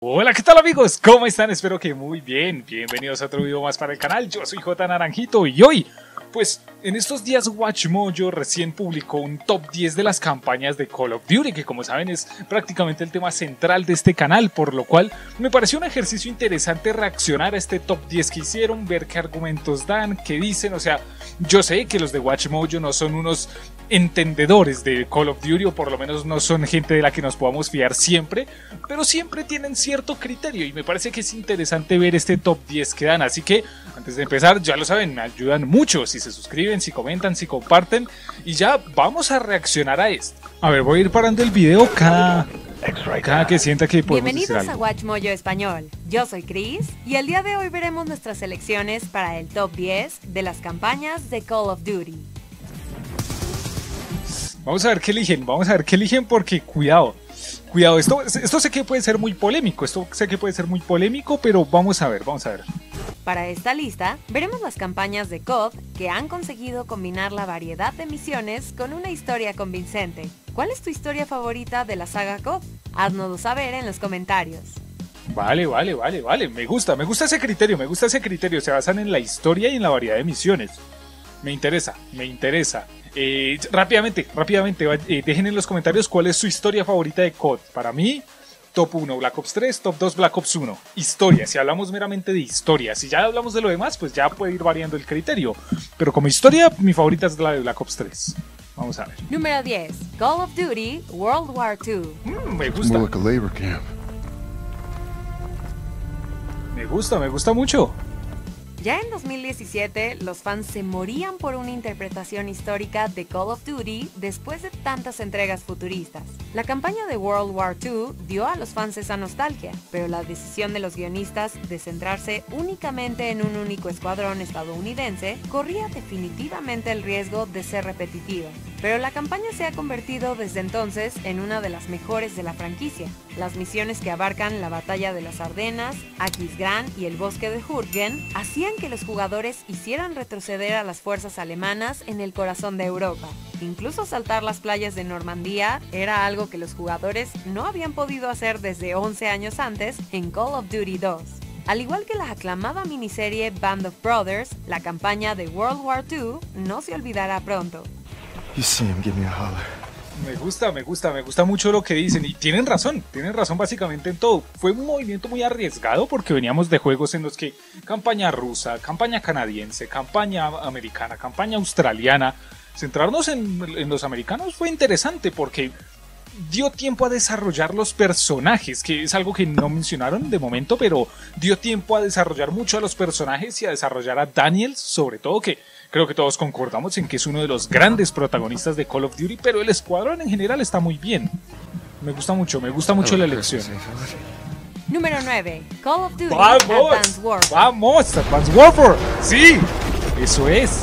Hola, ¿qué tal amigos? ¿Cómo están? Espero que muy bien. Bienvenidos a otro video más para el canal. Yo soy J Naranjito y hoy, pues, en estos días WatchMojo recién publicó un top 10 de las campañas de Call of Duty, que como saben es prácticamente el tema central de este canal, por lo cual me pareció un ejercicio interesante reaccionar a este top 10 que hicieron, ver qué argumentos dan, qué dicen. O sea, yo sé que los de WatchMojo no son unos entendedores de Call of Duty, o por lo menos no son gente de la que nos podamos fiar siempre, pero siempre tienen cierto criterio y me parece que es interesante ver este top 10 que dan. Así que antes de empezar, ya lo saben, me ayudan mucho si se suscriben, si comentan, si comparten, y ya vamos a reaccionar a esto. A ver, voy a ir parando el video cada que sienta que podemos decir algo. Bienvenidos a WatchMojo Español, yo soy Chris y el día de hoy veremos nuestras selecciones para el top 10 de las campañas de Call of Duty. Vamos a ver qué eligen, porque cuidado, esto sé que puede ser muy polémico, pero vamos a ver. Para esta lista, veremos las campañas de COD que han conseguido combinar la variedad de misiones con una historia convincente. ¿Cuál es tu historia favorita de la saga COD? Haznoslo saber en los comentarios. Vale, me gusta ese criterio, se basan en la historia y en la variedad de misiones. Me interesa. Rápidamente, dejen en los comentarios cuál es su historia favorita de COD. Para mí, top 1 Black Ops 3, top 2 Black Ops 1. Historia, si hablamos meramente de historia. Si ya hablamos de lo demás, pues ya puede ir variando el criterio. Pero como historia, mi favorita es la de Black Ops 3. Vamos a ver. Número 10. Call of Duty World War II. Me gusta. Me gusta mucho. Ya en 2017, los fans se morían por una interpretación histórica de Call of Duty después de tantas entregas futuristas. La campaña de World War II dio a los fans esa nostalgia, pero la decisión de los guionistas de centrarse únicamente en un único escuadrón estadounidense corría definitivamente el riesgo de ser repetitiva. Pero la campaña se ha convertido desde entonces en una de las mejores de la franquicia. Las misiones que abarcan la batalla de las Ardenas, Aquisgrán y el bosque de Hürtgen hacían que los jugadores hicieran retroceder a las fuerzas alemanas en el corazón de Europa. Incluso saltar las playas de Normandía era algo que los jugadores no habían podido hacer desde 11 años antes en Call of Duty 2. Al igual que la aclamada miniserie Band of Brothers, la campaña de World War II no se olvidará pronto. Me gusta mucho lo que dicen y tienen razón básicamente en todo. Fue un movimiento muy arriesgado porque veníamos de juegos en los que campaña rusa, campaña canadiense, campaña americana, campaña australiana. Centrarnos en los americanos fue interesante porque dio tiempo a desarrollar los personajes, que es algo que no mencionaron de momento, pero dio tiempo a desarrollar mucho a los personajes y a desarrollar a Daniels, sobre todo, que creo que todos concordamos en que es uno de los grandes protagonistas de Call of Duty, pero el escuadrón en general está muy bien. Me gusta mucho la elección. Número 9. Call of Duty Advanced Warfare. ¡Vamos! ¡Advanced Warfare! ¡Sí! Eso es.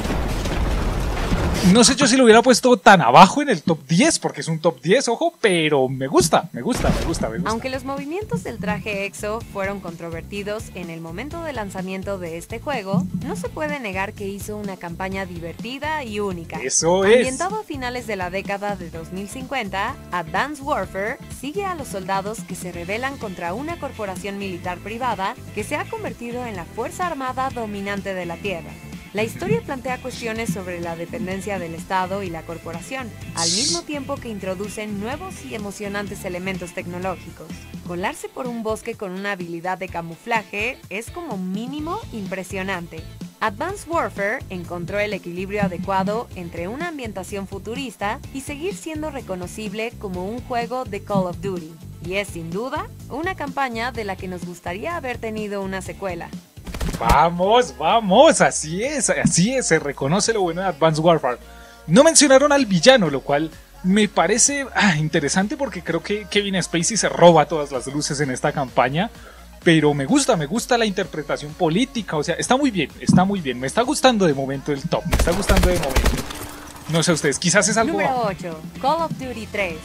No sé yo si lo hubiera puesto tan abajo en el top 10, porque es un top 10, ojo, pero me gusta. Aunque los movimientos del traje EXO fueron controvertidos en el momento del lanzamiento de este juego, no se puede negar que hizo una campaña divertida y única. Eso es. Ambientado a finales de la década de 2050, Advanced Warfare sigue a los soldados que se rebelan contra una corporación militar privada que se ha convertido en la fuerza armada dominante de la Tierra. La historia plantea cuestiones sobre la dependencia del Estado y la corporación, al mismo tiempo que introducen nuevos y emocionantes elementos tecnológicos. Colarse por un bosque con una habilidad de camuflaje es como mínimo impresionante. Advanced Warfare encontró el equilibrio adecuado entre una ambientación futurista y seguir siendo reconocible como un juego de Call of Duty. Y es sin duda una campaña de la que nos gustaría haber tenido una secuela. Vamos, así es, se reconoce lo bueno de Advanced Warfare. No mencionaron al villano, lo cual me parece interesante porque creo que Kevin Spacey se roba todas las luces en esta campaña, pero me gusta la interpretación política, o sea, está muy bien, me está gustando de momento el top, No sé ustedes, quizás es algo... Número 8, Call of Duty 3.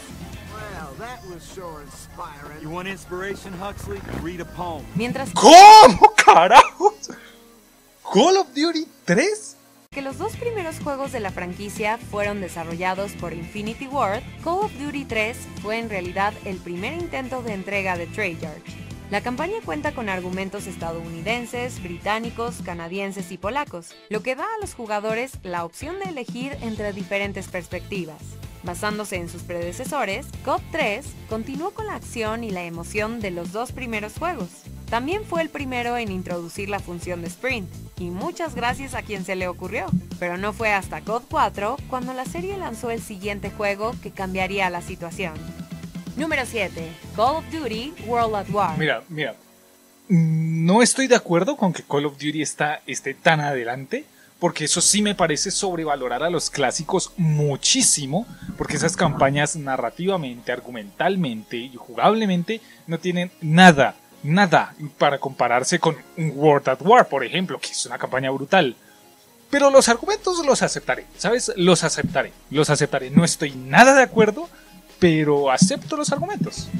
Mientras... ¿Cómo carajos? ¿Call of Duty 3? Que los dos primeros juegos de la franquicia fueron desarrollados por Infinity Ward, Call of Duty 3 fue en realidad el primer intento de entrega de Treyarch. La campaña cuenta con argumentos estadounidenses, británicos, canadienses y polacos, lo que da a los jugadores la opción de elegir entre diferentes perspectivas. Basándose en sus predecesores, COD 3 continuó con la acción y la emoción de los dos primeros juegos. También fue el primero en introducir la función de sprint, y muchas gracias a quien se le ocurrió. Pero no fue hasta COD 4 cuando la serie lanzó el siguiente juego que cambiaría la situación. Número 7. Call of Duty World at War. Mira, no estoy de acuerdo con que Call of Duty esté tan adelante, porque eso sí me parece sobrevalorar a los clásicos muchísimo, porque esas campañas narrativamente, argumentalmente y jugablemente no tienen nada para compararse con un World at War, por ejemplo, que es una campaña brutal. Pero los argumentos los aceptaré, ¿sabes? Los aceptaré. No estoy nada de acuerdo, pero acepto los argumentos.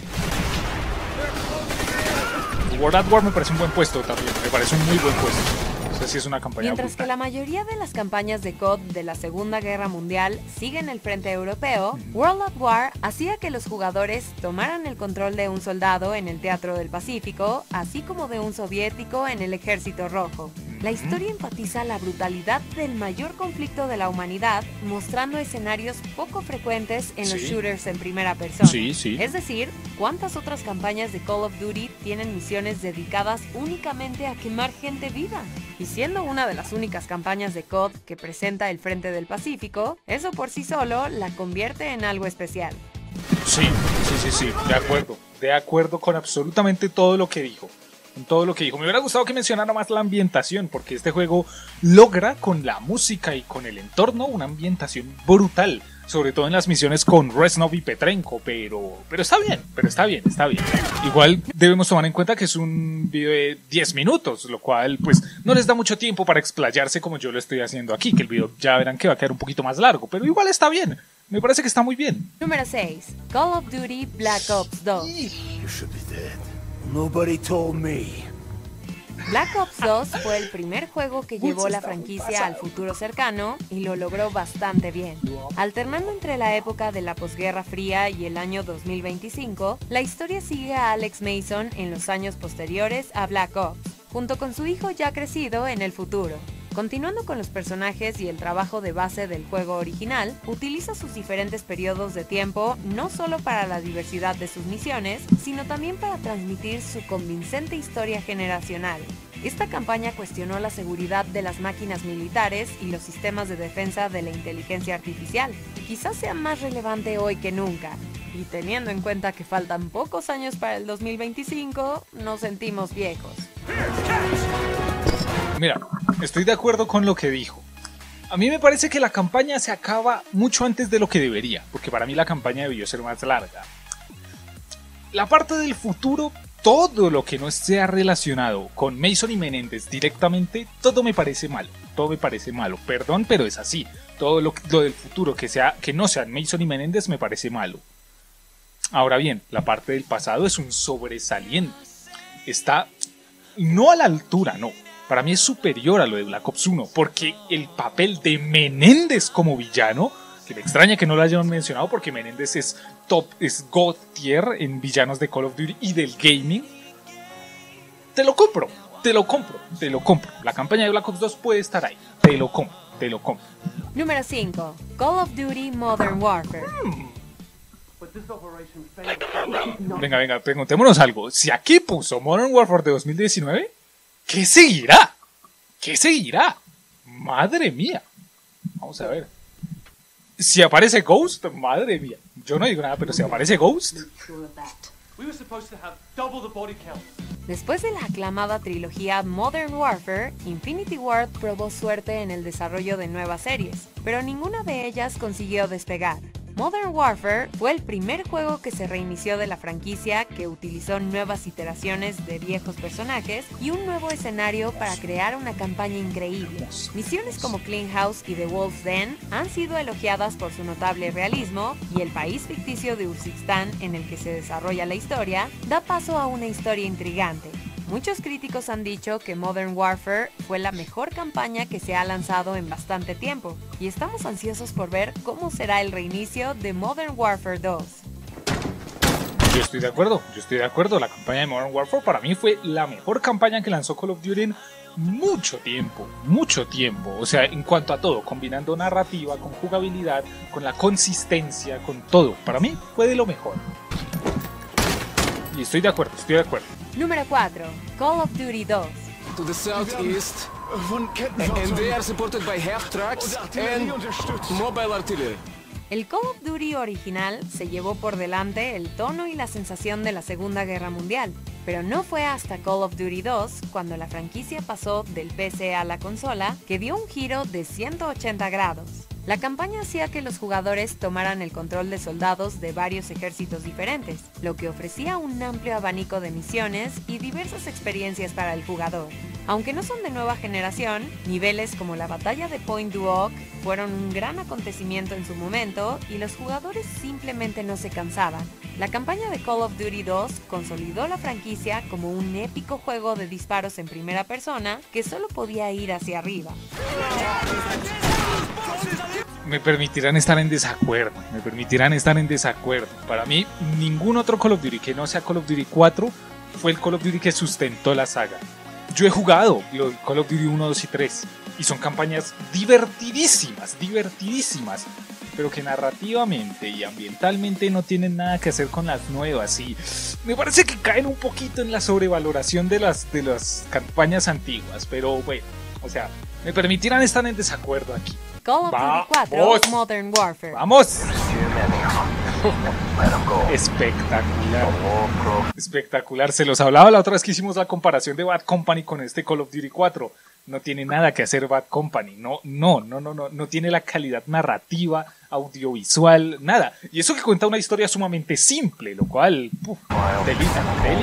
World at War me parece un buen puesto también, me parece un muy buen puesto. O sea, sí es una campaña Mientras brutal. que la mayoría de las campañas de COD de la Segunda Guerra Mundial siguen el frente europeo, World at War hacía que los jugadores tomaran el control de un soldado en el Teatro del Pacífico, así como de un soviético en el Ejército Rojo. La historia enfatiza la brutalidad del mayor conflicto de la humanidad, mostrando escenarios poco frecuentes en los shooters en primera persona. Sí. Es decir, ¿cuántas otras campañas de Call of Duty tienen misiones dedicadas únicamente a quemar gente viva? Y siendo una de las únicas campañas de COD que presenta el Frente del Pacífico, eso por sí solo la convierte en algo especial. Sí, de acuerdo con absolutamente todo lo que dijo. Me hubiera gustado que mencionara más la ambientación, porque este juego logra con la música y con el entorno una ambientación brutal, sobre todo en las misiones con Reznov y Petrenko, pero está bien. Igual debemos tomar en cuenta que es un video de 10 minutos, lo cual pues no les da mucho tiempo para explayarse como yo lo estoy haciendo aquí, que el video ya verán que va a quedar un poquito más largo, pero igual está bien, me parece que está muy bien. Número 6. Call of Duty Black Ops 2. You should be dead. Nobody told me. Black Ops 2 fue el primer juego que llevó la franquicia al futuro cercano y lo logró bastante bien. Alternando entre la época de la posguerra fría y el año 2025, la historia sigue a Alex Mason en los años posteriores a Black Ops, junto con su hijo ya crecido en el futuro. Continuando con los personajes y el trabajo de base del juego original, utiliza sus diferentes periodos de tiempo no solo para la diversidad de sus misiones, sino también para transmitir su convincente historia generacional. Esta campaña cuestionó la seguridad de las máquinas militares y los sistemas de defensa de la inteligencia artificial. Quizás sea más relevante hoy que nunca. Y teniendo en cuenta que faltan pocos años para el 2025, nos sentimos viejos. Mira, estoy de acuerdo con lo que dijo. A mí me parece que la campaña se acaba mucho antes de lo que debería, porque para mí la campaña debió ser más larga. La parte del futuro, todo lo que no sea relacionado con Mason y Menéndez directamente, todo me parece malo. Perdón, pero es así. Todo lo del futuro que no sean Mason y Menéndez me parece malo. Ahora bien, la parte del pasado es un sobresaliente. Está no a la altura, no. Para mí es superior a lo de Black Ops 1, porque el papel de Menéndez como villano, que me extraña que no lo hayan mencionado porque Menéndez es God tier en villanos de Call of Duty y del gaming, te lo compro. La campaña de Black Ops 2 puede estar ahí, te lo compro. Número 5. Call of Duty Modern Warfare. Venga, preguntémonos algo. Si aquí puso Modern Warfare de 2019, ¿qué seguirá? Madre mía. Vamos a ver. Si aparece Ghost, madre mía. Yo no digo nada, pero si aparece Ghost. Después de la aclamada trilogía Modern Warfare, Infinity Ward probó suerte en el desarrollo de nuevas series, pero ninguna de ellas consiguió despegar. Modern Warfare fue el primer juego que se reinició de la franquicia, que utilizó nuevas iteraciones de viejos personajes y un nuevo escenario para crear una campaña increíble. Misiones como Clean House y The Wolf's Den han sido elogiadas por su notable realismo, y el país ficticio de Uzbekistán en el que se desarrolla la historia da paso a una historia intrigante. Muchos críticos han dicho que Modern Warfare fue la mejor campaña que se ha lanzado en bastante tiempo, y estamos ansiosos por ver cómo será el reinicio de Modern Warfare 2. Yo estoy de acuerdo, la campaña de Modern Warfare para mí fue la mejor campaña que lanzó Call of Duty en mucho tiempo, o sea, en cuanto a todo, combinando narrativa, con jugabilidad, con la consistencia, con todo, para mí fue de lo mejor. Y estoy de acuerdo. Número 4. Call of Duty 2. To the southeast, and they are supported by half tracks and mobile artillery. El Call of Duty original se llevó por delante el tono y la sensación de la Segunda Guerra Mundial, pero no fue hasta Call of Duty 2, cuando la franquicia pasó del PC a la consola, que dio un giro de 180 grados. La campaña hacía que los jugadores tomaran el control de soldados de varios ejércitos diferentes, lo que ofrecía un amplio abanico de misiones y diversas experiencias para el jugador. Aunque no son de nueva generación, niveles como la batalla de Point du Hoc fueron un gran acontecimiento en su momento y los jugadores simplemente no se cansaban. La campaña de Call of Duty 2 consolidó la franquicia como un épico juego de disparos en primera persona que solo podía ir hacia arriba. Me permitirán estar en desacuerdo. Para mí, ningún otro Call of Duty que no sea Call of Duty 4 fue el Call of Duty que sustentó la saga. Yo he jugado los Call of Duty 1, 2 y 3 y son campañas divertidísimas, pero que narrativamente y ambientalmente no tienen nada que hacer con las nuevas, y me parece que caen un poquito en la sobrevaloración de las campañas antiguas, pero bueno, o sea, me permitirán estar en desacuerdo aquí. Call of Duty 4 ¡Vamos! Modern Warfare. ¡Vamos! Espectacular. Se los hablaba la otra vez que hicimos la comparación de Bad Company con este Call of Duty 4. No tiene nada que hacer Bad Company. No tiene la calidad narrativa, audiovisual, nada. Y eso que cuenta una historia sumamente simple, lo cual, delita.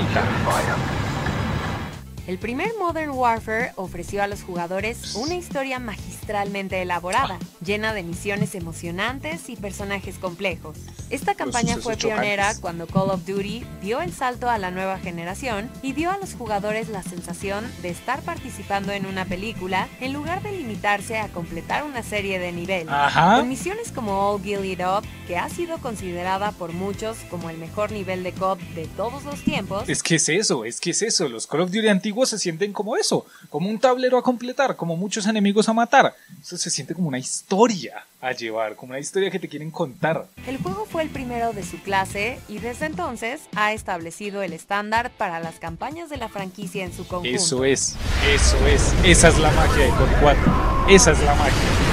El primer Modern Warfare ofreció a los jugadores una historia magistralmente elaborada, llena de misiones emocionantes y personajes complejos. Esta campaña fue pionera cuando Call of Duty dio el salto a la nueva generación y dio a los jugadores la sensación de estar participando en una película en lugar de limitarse a completar una serie de niveles. Con misiones como All Gillied Up, que ha sido considerada por muchos como el mejor nivel de COD de todos los tiempos. Es que es eso, los Call of Duty antiguos se sienten como eso, como un tablero a completar, como muchos enemigos a matar. Eso se siente como una historia a llevar, como una historia que te quieren contar. El juego fue el primero de su clase y desde entonces ha establecido el estándar para las campañas de la franquicia en su conjunto. Eso es, esa es la magia de COD 4, esa es la magia.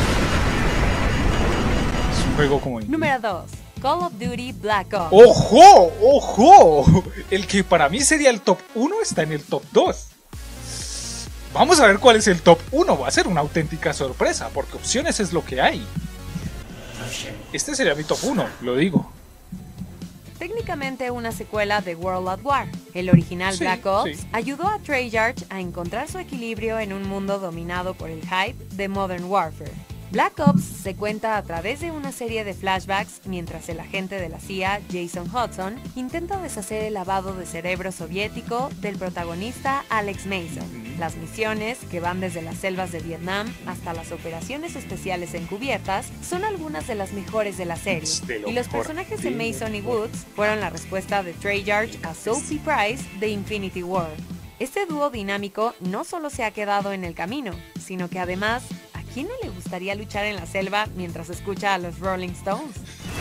Es un juego como... Número 2. Call of Duty Black Ops. ¡Ojo! El que para mí sería el top 1 está en el top 2. Vamos a ver cuál es el top 1. Va a ser una auténtica sorpresa, porque opciones es lo que hay. Este sería mi top 1, lo digo. Técnicamente una secuela de World at War. El original Black Ops ayudó a Treyarch a encontrar su equilibrio en un mundo dominado por el hype de Modern Warfare. Black Ops se cuenta a través de una serie de flashbacks mientras el agente de la CIA, Jason Hudson, intenta deshacer el lavado de cerebro soviético del protagonista Alex Mason. Las misiones, que van desde las selvas de Vietnam hasta las operaciones especiales encubiertas, son algunas de las mejores de la serie. Y los personajes de Mason y Woods fueron la respuesta de Treyarch a Sophie Price de Infinity Ward. Este dúo dinámico no solo se ha quedado en el camino, sino que además... ¿A quién no le gustaría luchar en la selva mientras escucha a los Rolling Stones?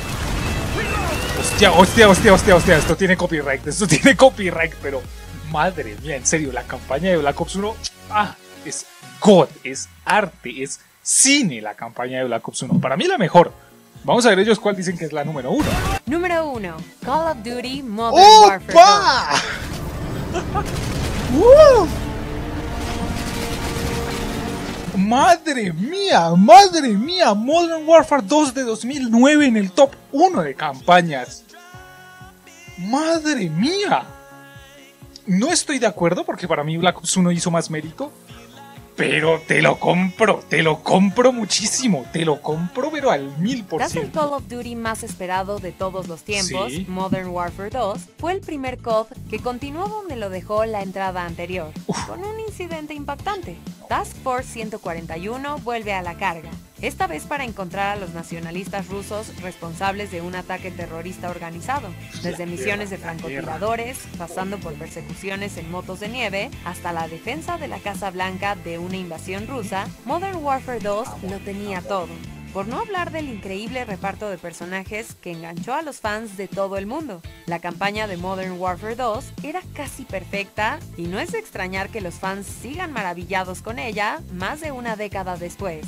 Hostia, esto tiene copyright, pero madre mía, en serio, la campaña de Black Ops 1, es God, es arte, es cine la campaña de Black Ops 1, para mí la mejor. Vamos a ver ellos cuál dicen que es la número 1. Número 1, Call of Duty Modern Warfare 2. Madre mía, Modern Warfare 2 de 2009 en el top 1 de campañas. Madre mía. No estoy de acuerdo porque para mí Black Ops 1 hizo más mérito, pero te lo compro muchísimo, pero al 1000%. Tras el Call of Duty más esperado de todos los tiempos, Modern Warfare 2 fue el primer COD que continuó donde lo dejó la entrada anterior, con un incidente impactante. Task Force 141 vuelve a la carga, esta vez para encontrar a los nacionalistas rusos responsables de un ataque terrorista organizado, desde misiones de francotiradores, pasando por persecuciones en motos de nieve, hasta la defensa de la Casa Blanca de una invasión rusa. Modern Warfare 2 lo tenía todo. Por no hablar del increíble reparto de personajes que enganchó a los fans de todo el mundo. La campaña de Modern Warfare 2 era casi perfecta y no es de extrañar que los fans sigan maravillados con ella más de una década después.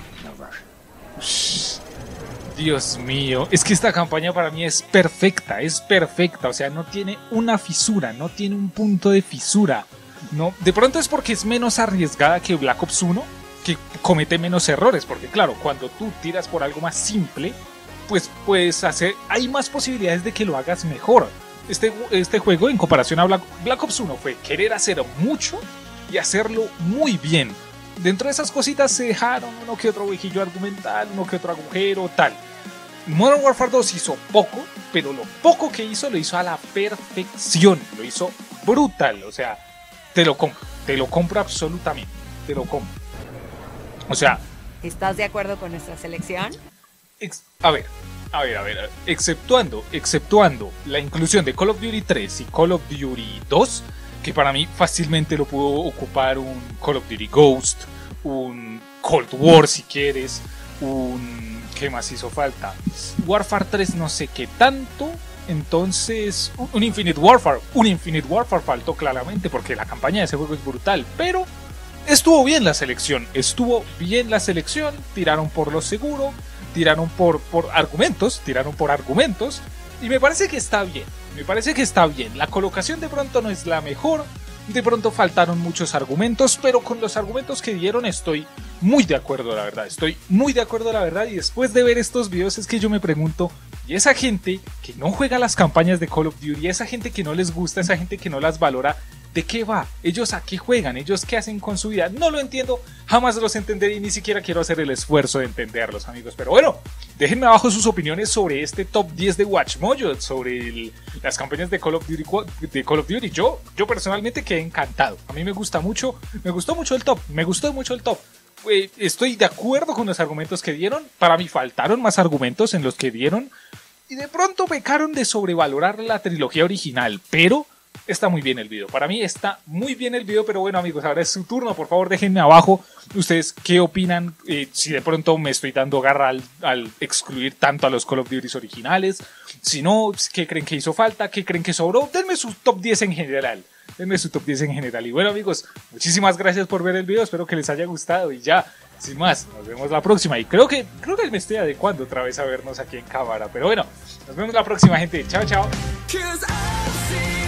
Dios mío, es que esta campaña para mí es perfecta, o sea, no tiene una fisura, no tiene un punto de fisura. No, de pronto es porque es menos arriesgada que Black Ops 1, que comete menos errores, porque claro, cuando tú tiras por algo más simple, pues puedes hacer, hay más posibilidades de que lo hagas mejor. Este juego, en comparación a Black Ops 1, fue querer hacer mucho y hacerlo muy bien. Dentro de esas cositas se dejaron uno que otro huequillo argumental, uno que otro agujero, tal. Modern Warfare 2 hizo poco, pero lo poco que hizo lo hizo a la perfección, lo hizo brutal, o sea, te lo compro absolutamente, te lo compro. O sea, ¿estás de acuerdo con nuestra selección? A ver, exceptuando la inclusión de Call of Duty 3 y Call of Duty 2, que para mí fácilmente lo pudo ocupar un Call of Duty Ghost, un Cold War si quieres, ¿qué más hizo falta? Warfare 3 no sé qué tanto, entonces un Infinite Warfare faltó claramente porque la campaña de ese juego es brutal, pero estuvo bien la selección, tiraron por lo seguro, tiraron por argumentos, y me parece que está bien, la colocación de pronto no es la mejor, de pronto faltaron muchos argumentos, pero con los argumentos que dieron estoy muy de acuerdo la verdad, y después de ver estos videos es que yo me pregunto, y esa gente que no juega las campañas de Call of Duty, esa gente que no les gusta, esa gente que no las valora, ¿de qué va? ¿Ellos a qué juegan? ¿Ellos qué hacen con su vida? No lo entiendo, jamás los entenderé y ni siquiera quiero hacer el esfuerzo de entenderlos, amigos. Pero bueno, déjenme abajo sus opiniones sobre este top 10 de WatchMojo, sobre las campañas de Call of Duty. Yo personalmente quedé encantado. A mí me gustó mucho el top. Estoy de acuerdo con los argumentos que dieron. Para mí faltaron más argumentos en los que dieron. Y de pronto pecaron de sobrevalorar la trilogía original, pero está muy bien el video. Para mí está muy bien el video, pero bueno, amigos, ahora es su turno. Por favor, déjenme abajo ustedes qué opinan, si de pronto me estoy dando garra al excluir tanto a los Call of Duty originales, si no, qué creen que hizo falta, qué creen que sobró. Denme su top 10 en general. Y bueno, amigos, muchísimas gracias por ver el video, espero que les haya gustado y ya, sin más, nos vemos la próxima. Y creo que me estoy adecuando otra vez a vernos aquí en cámara, pero bueno, nos vemos la próxima, gente. Chao, chao.